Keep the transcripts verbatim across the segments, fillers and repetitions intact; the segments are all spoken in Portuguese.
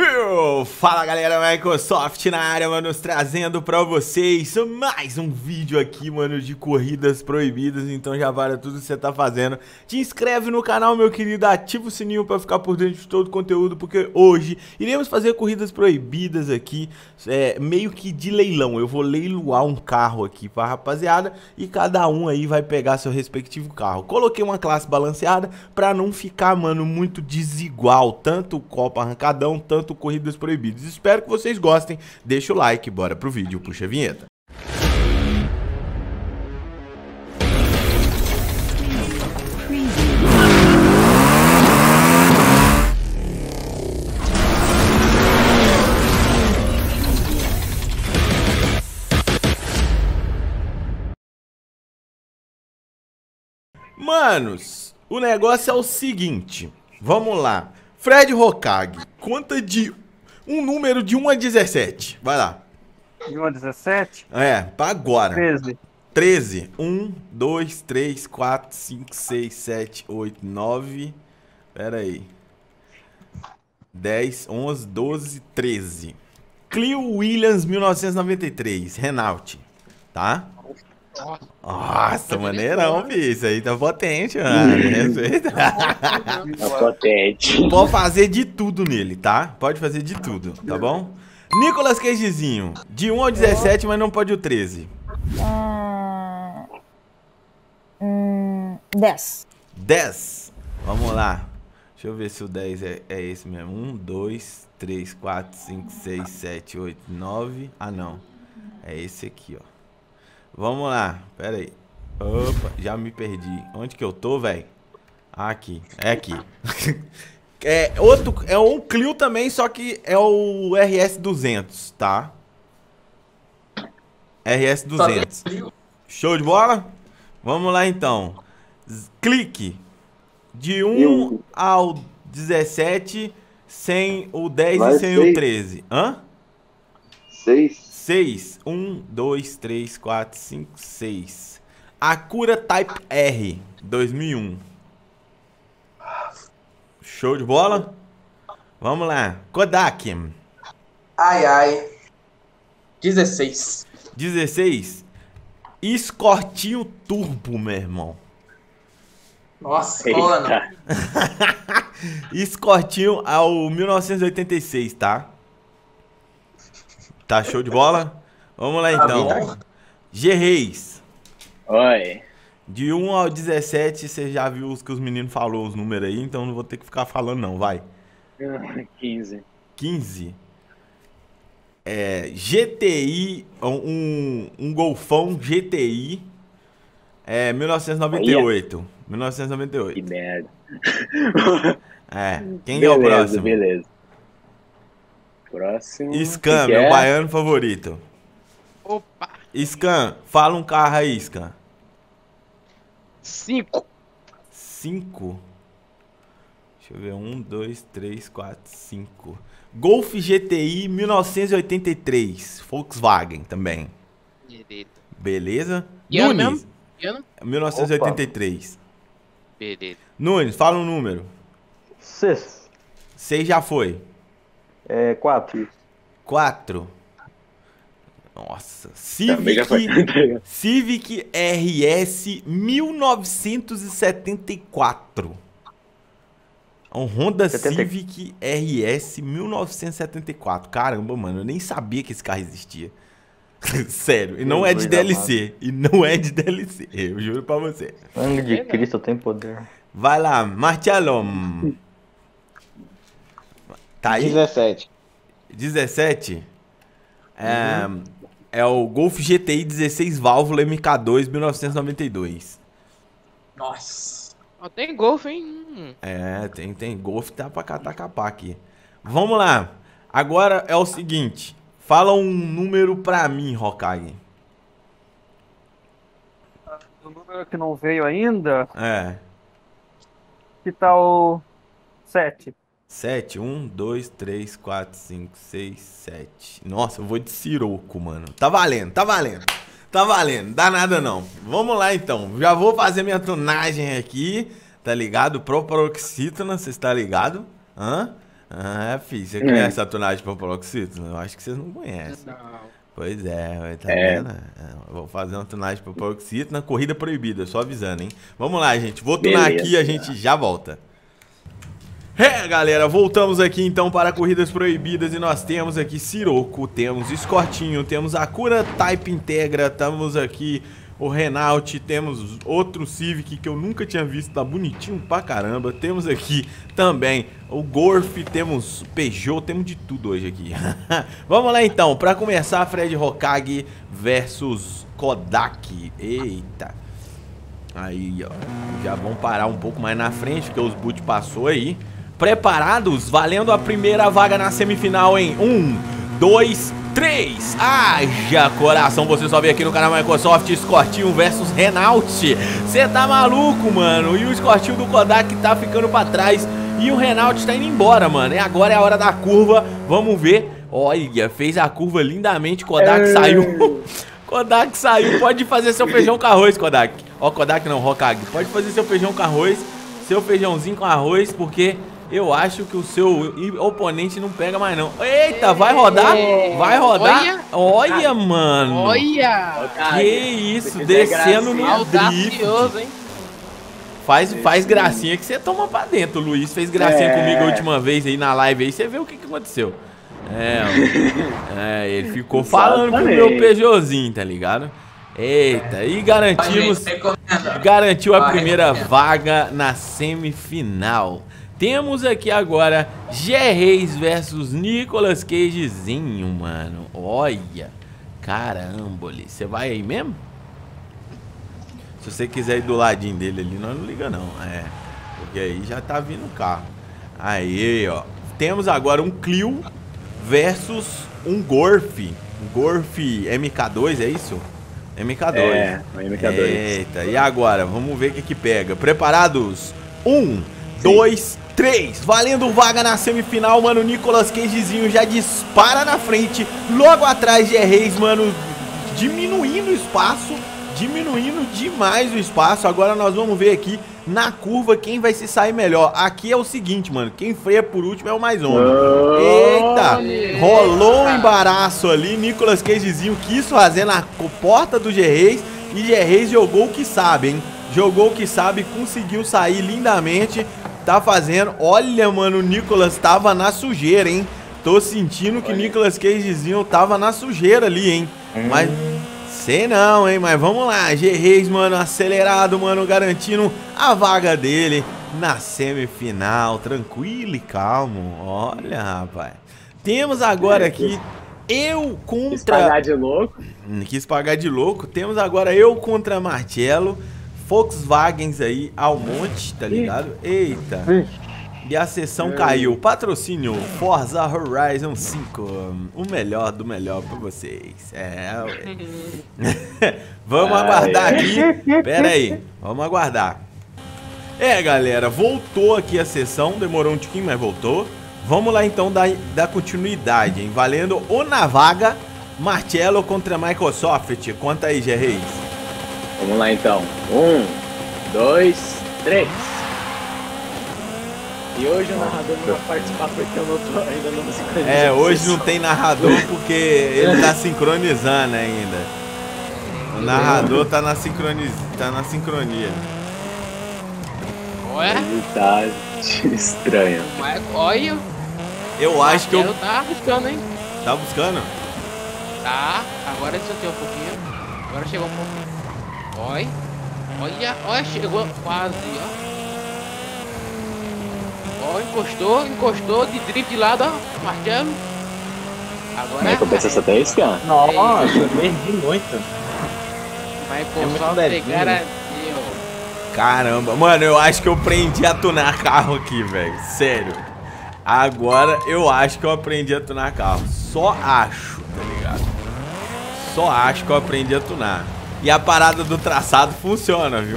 Uh, fala galera, Microsoft na área, mano, trazendo pra vocês mais um vídeo aqui, mano, de corridas proibidas. Então já vale tudo que você tá fazendo. Te inscreve no canal, meu querido, ativa o sininho pra ficar por dentro de todo o conteúdo, porque hoje iremos fazer corridas proibidas aqui, é, meio que de leilão. Eu vou leiloar um carro aqui pra rapaziada e cada um aí vai pegar seu respectivo carro. Coloquei uma classe balanceada pra não ficar, mano, muito desigual, tanto Copa Arrancadão, tanto corridas proibidas. Espero que vocês gostem. Deixa o like, bora pro vídeo, puxa a vinheta. Manos, o negócio é o seguinte, vamos lá. Fred Hokage, conta de um número de um a dezessete. Vai lá. De um a dezessete? É, pra agora. treze. treze. um, dois, três, quatro, cinco, seis, sete, oito, nove. Pera aí. dez, onze, doze, treze. Clio Williams mil novecentos e noventa e três. Renault. Tá? Nossa, maneirão, filho. Isso aí tá potente, mano. Respeita. Tá potente. Pode fazer de tudo nele, tá? Pode fazer de tudo, tá bom? Nicolas Cagezinho, de um ao dezessete, mas não pode o treze. Hum, hum, dez. dez. Vamos lá. Deixa eu ver se o dez é, é esse mesmo. um, dois, três, quatro, cinco, seis, sete, oito, nove. Ah, não. É esse aqui, ó. Vamos lá, pera aí. Opa, já me perdi. Onde que eu tô, velho? Ah, aqui, é aqui. É outro, é um Clio também, só que é o R S duzentos, tá? R S duzentos. Show de bola? Vamos lá então. Clique de um ao dezessete sem o dez Vai e sem seis. o treze. Hã? seis. seis. um, dois, três, quatro, cinco, seis. Acura Type R dois mil e um. Show de bola? Vamos lá. Kodak. Ai, ai. dezesseis. dezesseis. Escortinho Turbo, meu irmão. Nossa, mano. Eita. Escortinho ao mil novecentos e oitenta e seis, tá? Tá show de bola? Vamos lá então. G-Reis. Oi. De um ao dezessete, você já viu os que os meninos falaram os números aí, então não vou ter que ficar falando não, vai. quinze. quinze. É, G T I, um, um Golfão G T I, é mil novecentos e noventa e oito. mil novecentos e noventa e Que oito. merda. É, quem Beleza, é o próximo? Beleza. Próximo. Scan, que meu é? baiano favorito. Opa! Scan, fala um carro aí, Scan. Cinco. cinco. Deixa eu ver. um, dois, três, quatro, cinco. Golf G T I mil novecentos e oitenta e três. Volkswagen também. Direito. Beleza? Que ano Nunes. mesmo? Que ano? mil novecentos e oitenta e três. Beleza. Nunes, fala um número. seis. seis já foi. É, quatro. quatro. Nossa. Também já foi. Civic, Civic R S mil novecentos e setenta e quatro. Um Honda setenta. Civic R S mil novecentos e setenta e quatro. Caramba, mano, eu nem sabia que esse carro existia. Sério, e não é de Jesus D L C. E não é de D L C, eu juro pra você. Sangue de Cristo tem poder. Vai lá, Marcelo. Tá aí? dezessete. dezessete. É, é o Golf G T I dezesseis válvula M K dois mil novecentos e noventa e dois. Nossa. Ó, tem golfe, hein? Hum. É, tem, tem. Golf tá pra catar capar aqui. Vamos lá. Agora é o seguinte. Fala um número pra mim, Hokage. O número que não veio ainda, É. que tá o sete. sete. um, dois, três, quatro, cinco, seis, sete. Nossa, eu vou de Siroco, mano. Tá valendo, tá valendo. Tá valendo, dá nada não. Vamos lá então. Já vou fazer minha tonagem aqui. Tá ligado? Proparoxítona, você está ligado? Hã? Ah, filho, você conhece a tunagem por paroxítona? Eu acho que vocês não conhecem. Não. Pois é, tá É. vendo? Eu vou fazer uma tunagem por paroxítona, corrida proibida, só avisando, hein? Vamos lá, gente. Vou tunar Beleza. aqui e a gente já volta. É, galera, voltamos aqui então para corridas proibidas e nós temos aqui Sirocco, temos Escortinho, temos a Cura Type Integra, temos aqui o Renault, temos outro Civic que eu nunca tinha visto, tá bonitinho pra caramba, temos aqui também o Golf, temos Peugeot, temos de tudo hoje aqui. Vamos lá então, para começar, Fred Hokage versus Kodak, eita. Aí, ó, já vão parar um pouco mais na frente, porque os boot passou aí. Preparados? Valendo a primeira vaga na semifinal em um, dois, três. Haja coração, você só vê aqui no canal Microsoft Escortinho versus Renault. Você tá maluco, mano? E o Escortinho do Kodak tá ficando pra trás e o Renault tá indo embora, mano. E agora é a hora da curva, vamos ver. Olha, fez a curva lindamente, Kodak saiu. Kodak saiu, pode fazer seu feijão com arroz, Kodak. Ó, Kodak não, Hokage. Pode fazer seu feijão com arroz, seu feijãozinho com arroz, porque eu acho que o seu oponente não pega mais não. Eita, vai rodar? Vai rodar? Olha. Olha, mano. Olha! Que isso, descendo no drift. Audacioso, hein? Faz, faz gracinha que você toma pra dentro. O Luiz fez gracinha É. comigo a última vez aí na live aí. Você vê o que, que aconteceu. É, é, ele ficou falando pro meu Exatamente. Peugeotzinho, tá ligado? Eita, e garantimos, Gente, recomendo. garantiu a Ah, primeira recomendo. vaga na semifinal. Temos aqui agora G-Reis versus Nicolas Cagezinho, mano. Olha, caramba, você vai aí mesmo? Se você quiser ir do ladinho dele ali, nós não liga não, é. Porque aí já tá vindo o carro. Aí, ó. Temos agora um Clio versus um Golf. Um Golf M K dois, é isso? M K dois. É, o M K dois. Eita, e agora? Vamos ver o que que pega. Preparados? Um, dois, três. Valendo vaga na semifinal, mano. Nicolas Cagezinho já dispara na frente. Logo atrás de Reis, mano, diminuindo o espaço. Diminuindo demais o espaço. Agora nós vamos ver aqui na curva quem vai se sair melhor. Aqui é o seguinte, mano. Quem freia por último é o mais homem. Eita! Rolou um embaraço ali. Nicolas Cagezinho quis fazer na porta do G-Reis. E G-Reis jogou o que sabe, hein? Jogou o que sabe, conseguiu sair lindamente. Tá fazendo. Olha, mano, o Nicolas tava na sujeira, hein? Tô sentindo que Nicolas Cagezinho tava na sujeira ali, hein? Mas sei não, hein? Mas vamos lá. G-Reis, mano, acelerado, mano, garantindo a vaga dele na semifinal. Tranquilo e calmo. Olha, rapaz. Temos agora aqui eu Quis pagar contra... de louco. Quis pagar de louco. Temos agora eu contra Marcelo. Volkswagens aí ao monte, tá ligado? Eita. E a sessão caiu. Patrocínio Forza Horizon cinco. O melhor do melhor pra vocês. É, ué. Vamos aguardar aqui. Pera aí. Vamos aguardar. É, galera. Voltou aqui a sessão. Demorou um tiquinho, mas voltou. Vamos lá, então, dar, dar continuidade, hein? Valendo o na vaga. Marcelo contra Microsoft. Conta aí, G-Reis. Vamos lá então. Um, dois, três. E hoje o narrador não vai participar porque eu não tô, ainda não me sincronizando. É, hoje não tem narrador porque ele tá sincronizando ainda. O narrador tá na, sincroniz... tá na sincronia. Olha, Tá estranho. mas olha. Eu acho que eu... Marcelo tá buscando, hein? Tá buscando? Tá, agora desceu um pouquinho. Agora chegou um pouquinho. Olha, olha, olha, chegou quase, ó. Ó, encostou, encostou de drift de lado, ó, Marcelo. Agora Como é que eu penso até isso, cara? Nossa, perdi muito. Vai É muito só levinho. pegar a... Caramba, mano, eu acho que eu aprendi a tunar carro aqui, velho. Sério. Agora eu acho que eu aprendi a tunar carro. Só acho, tá ligado? Só acho que eu aprendi a tunar. E a parada do traçado funciona, viu?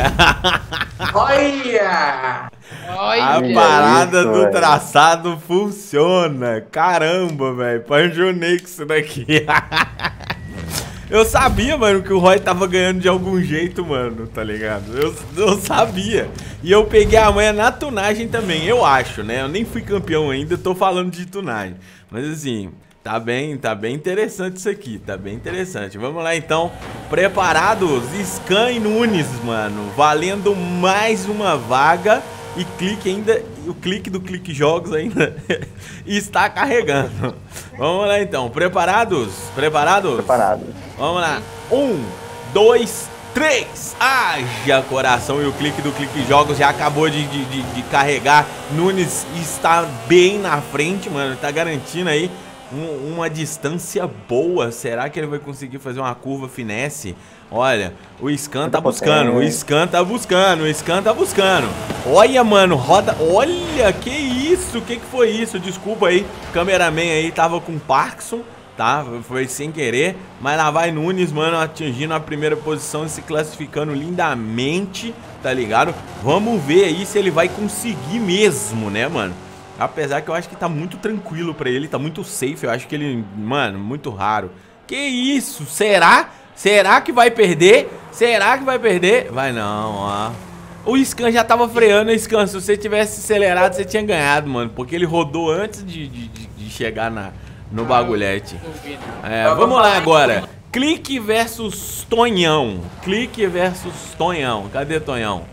Olha! Olha, A Olha parada isso, do velho. traçado funciona. Caramba, velho. Apaixonei com isso daqui. Eu sabia, mano, que o Roy tava ganhando de algum jeito, mano, tá ligado? Eu, eu sabia. E eu peguei a manha na tunagem também, eu acho, né? Eu nem fui campeão ainda, tô falando de tunagem. Mas assim, tá bem, tá bem interessante isso aqui, tá bem interessante. Vamos lá então, preparados? Scan e Nunes, mano, valendo mais uma vaga. E clique ainda, o clique do clique jogos ainda está carregando. Vamos lá então, preparados? Preparados? Preparado. Vamos lá, um, dois, três. Haja coração, e o clique do clique jogos já acabou de, de, de, de carregar. Nunes está bem na frente, mano, tá garantindo aí um, uma distância boa. Será que ele vai conseguir fazer uma curva finesse? Olha, o Scan tá buscando, o Scan tá buscando, o Scan tá buscando. Olha, mano, roda, olha, que isso, que que foi isso? Desculpa aí, o cameraman aí tava com Parkinson, tá? Foi sem querer, mas lá vai Nunes, mano, atingindo a primeira posição e se classificando lindamente, tá ligado? Vamos ver aí se ele vai conseguir mesmo, né, mano? Apesar que eu acho que tá muito tranquilo pra ele, tá muito safe, eu acho que ele, mano, muito raro. Que isso, será? Será que vai perder? Será que vai perder? Vai não, ó. O Scan já tava freando, Scan. Se você tivesse acelerado, você tinha ganhado, mano. Porque ele rodou antes de, de, de chegar na, no bagulhete. É, vamos lá agora. Clique versus Tonhão. Clique versus Tonhão. Cadê Tonhão?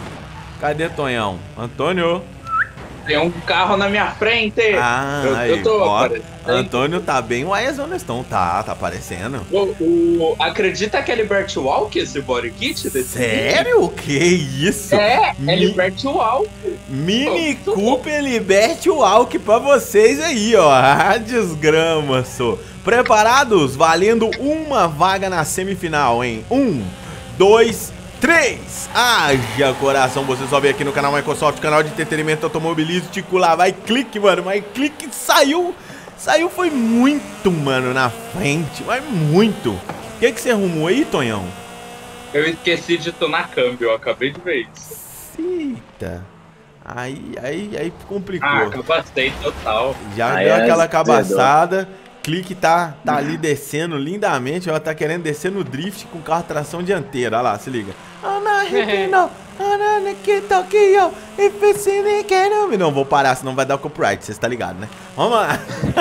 Cadê Tonhão? Antônio? Tem um carro na minha frente. Ah, eu, aí, eu tô ó, aparecendo. Antônio tá bem Wise Stone, tá, tá aparecendo. O, o, acredita que é Liberty Walk esse body kit? Desse Sério? Que isso? É, Mi... é Liberty Walk. Mini oh, Cooper Liberty Walk pra vocês aí, ó. Ah, desgrama, só. Preparados? Valendo uma vaga na semifinal, hein? Um, dois, três. Haja coração, você só vê aqui no canal Microsoft, canal de entretenimento automobilístico. Lá vai clique, mano, mas clique saiu. Saiu foi muito, mano, na frente, mas muito. O que que você arrumou aí, Tonhão? Eu esqueci de tonar câmbio, eu acabei de ver isso. Eita. Aí, aí, aí complicou. Ah, cabacei total. Já Aí deu é aquela azedou. cabaçada. Clique tá, tá ali descendo lindamente. Ela tá querendo descer no drift com carro tração dianteira. Olha lá, se liga. Não vou parar, senão vai dar copyright. Você tá ligado, né? Vamos lá.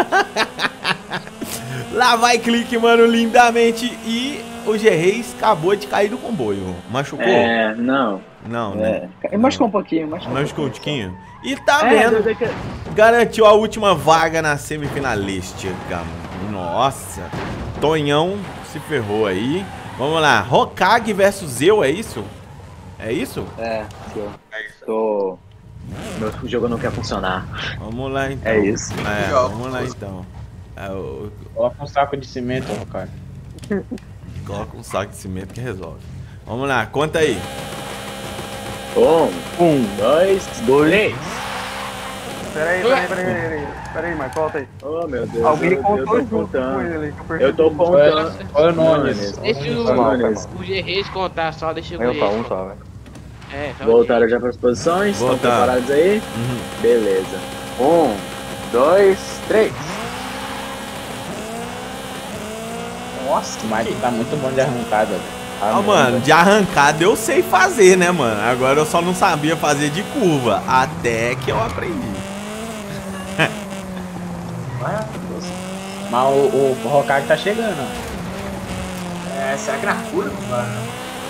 Lá vai clique, mano, lindamente. E o G-Reis acabou de cair do comboio. Machucou? É, não. Não, né? É. Machucou um pouquinho, machucou. Machucou um tiquinho. E tá É, vendo? eu- eu- Garantiu a última vaga na semifinalística. Nossa. Tonhão se ferrou aí. Vamos lá. Hokage versus eu, é isso? É isso? É, eu tô... Meu jogo não quer funcionar. Vamos lá então. É isso. É, vamos lá então. É, o- Coloca um saco de cimento, cara. Coloca um saco de cimento que resolve. Vamos lá, conta aí. Um, um, dois, dois. Três. Peraí, peraí, peraí, peraí, peraí, mas volta aí. Oh, meu Deus. Alguém eu, contou eu tô junto com contando. ele ali, que eu percebi. Eu tô contando. Olha o Nunes. Deixa Foi mal, foi o, mal. o G-Reis contar só, deixa o Eu só, um G-Reis só, velho. É, só o Voltaram já pras posições? Estão Voltaram. preparados aí? Uhum. Beleza. Um, dois, três. Nossa, mas tá muito bom de arrancada, velho. Ah, mano, de arrancada eu sei fazer, né, mano? Agora eu só não sabia fazer de curva. Até que eu aprendi. Mas o, o Hokage tá chegando, ó. É, será que na curva, mano?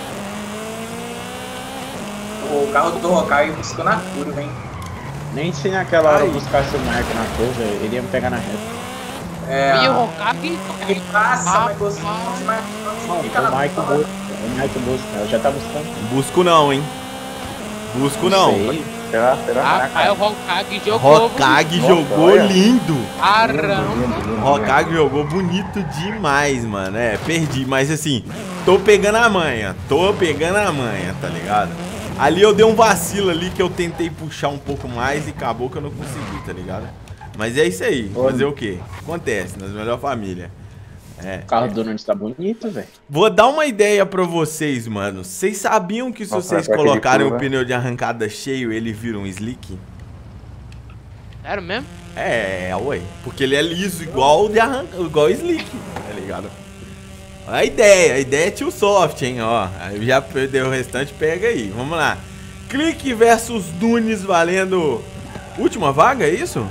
O carro do Hokage buscou na curva, hein? Nem se naquela hora Ai. buscasse o Marco na curva, ele ia me pegar na reta. É. E o Hokage Ele passa, Ah, mas você ah. não mas Não, não fica o na Marco curva. busca. O Marco busca. Ela já tá buscando. Busco não, hein? Busco não. sei. Será, será? Rapaz, o Hokage jogou. Hokage Nossa, jogou olha. lindo. Caramba. Hokage jogou bonito demais, mano. É, perdi, mas assim, tô pegando a manha. Tô pegando a manha, tá ligado? Ali eu dei um vacilo ali que eu tentei puxar um pouco mais e acabou que eu não consegui, tá ligado? Mas é isso aí. Fazer o quê? Acontece, nas melhores famílias. É. O carro do Nunes tá bonito, velho. Vou dar uma ideia pra vocês, mano. Vocês sabiam que se Nossa, vocês vai pra aquele colocarem o curva. pneu de arrancada cheio, ele vira um slick? Sério mesmo? É, ué. Porque ele é liso igual o de arranca, igual o slick, tá ligado? A ideia, a ideia é tio Soft, hein, ó. Aí já perdeu o restante, pega aí. Vamos lá. Clique versus Nunes valendo última vaga, é isso?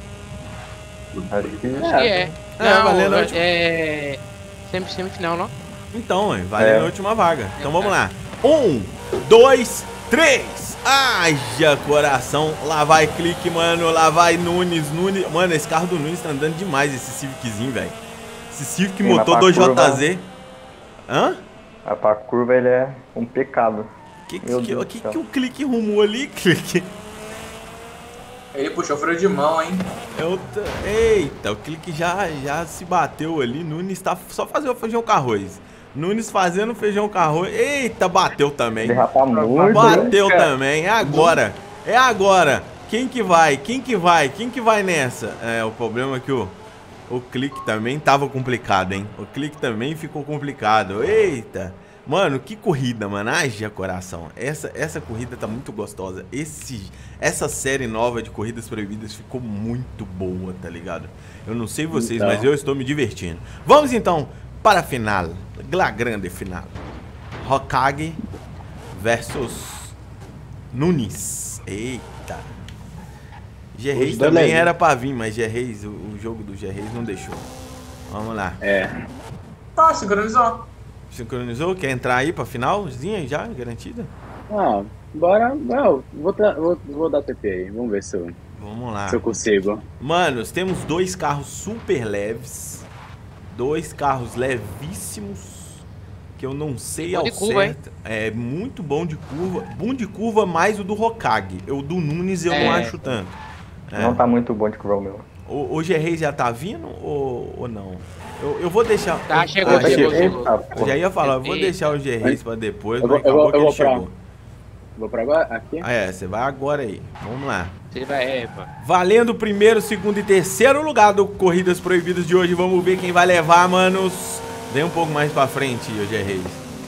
Acho que Acho que é. É, Não, valendo a última- é... Sempre semifinal, não? Então, hein, valendo É. a última vaga. Então vamos lá. Um, dois, três. Haja coração. Lá vai Clique, mano. Lá vai Nunes. Nunes. Mano, esse carro do Nunes tá andando demais, esse Civiczinho, velho. Esse Civic Sim, mas motor pra dois J curva- Z. Hã? a pra curva ele é um pecado. Que que, Meu que, Deus que, do céu. que o Clique rumou ali, Clique? Ele puxou freio de mão, hein? Eu t... Eita, o Clique já, já se bateu ali. Nunes tá só fazendo feijão com arroz. Nunes fazendo feijão com arroz. Eita, bateu também. Derrapar muito. Bateu né? também. É agora. É agora. Quem que vai? Quem que vai? Quem que vai nessa? É, o problema é que o, o Clique também tava complicado, hein? O Clique também ficou complicado. Eita. Mano, que corrida, mano. Haja coração. Essa, essa corrida tá muito gostosa. Esse, essa série nova de Corridas Proibidas ficou muito boa, tá ligado? Eu não sei vocês, Então. mas eu estou me divertindo. Vamos então para a final. La grande final. Hokage versus Nunes. Eita. G-Reis Os dois também leves. era pra vir, mas G-Reis, o, o jogo do G-Reis não deixou. Vamos lá. É. Tá, sincronizou. Sincronizou? Quer entrar aí pra finalzinha já, garantida? Ah, bora. Não, vou, tra- vou, vou dar T P aí. Vamos ver se eu, Vamos lá. se eu consigo. Manos, temos dois carros super leves. Dois carros levíssimos. Que eu não sei Bom ao de curva, certo. É muito bom de curva. Bom de curva mais o do Hokage. O do Nunes eu não É. acho tanto. É. Não tá muito bom de curva o meu. O, o G-Reis já tá vindo ou, ou não? Eu, eu vou deixar. Tá, eu- chegou, ah, chegou, chegou. chegou. Eita, Eu já ia falar, eu vou Eita. deixar o G-Reis pra depois, Eu mas vou- eu acabou vou- que eu ele vou pra- chegou. Vou pra agora? Aqui? Ah, é, você vai agora aí. Vamos lá. Você vai, é, pá. Valendo o primeiro, segundo e terceiro lugar do Corridas Proibidas de hoje. Vamos ver quem vai levar, manos. Vem um pouco mais pra frente, o G-Reis.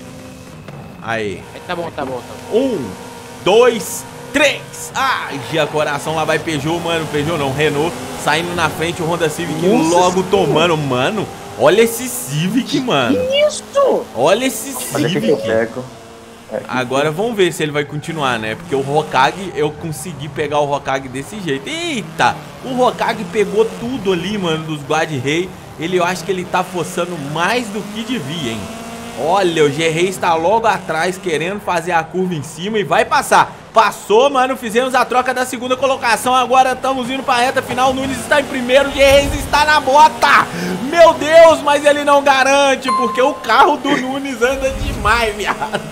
Aí. É, tá bom, tá bom, tá bom. Um, dois, três. Ai, já coração, lá vai Peugeot, mano. Peugeot não, Renault. Saindo na frente, o Honda Civic logo tomando. Mano, olha esse Civic, mano. Isso! Olha esse Olha o que que eu Civic. pego. É, Agora vamos ver se ele vai continuar, né? Porque o Hokage, eu consegui pegar o Hokage desse jeito. Eita! O Hokage pegou tudo ali, mano, dos Guard-Rei. Ele, eu acho que ele tá forçando mais do que devia, hein? Olha, o G-Rei está logo atrás, querendo fazer a curva em cima e vai passar. Passou, mano, fizemos a troca da segunda colocação. Agora estamos indo pra reta final. Nunes está em primeiro, o G-Reis está na bota. Meu Deus, mas ele não garante, porque o carro do Nunes anda demais, viado.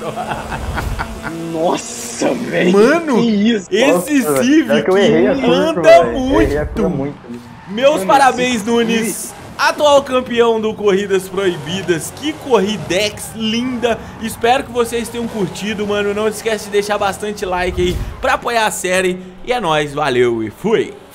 Nossa, velho. Mano, que isso? esse Nossa, Civic é que eu errei a curva, anda velho. Eu errei a curva muito. muito. Meus Mano, parabéns, esse Nunes. Atual campeão do Corridas Proibidas. Que corridex linda. Espero que vocês tenham curtido, mano. Não esquece de deixar bastante like aí pra apoiar a série. E é nóis, valeu e fui.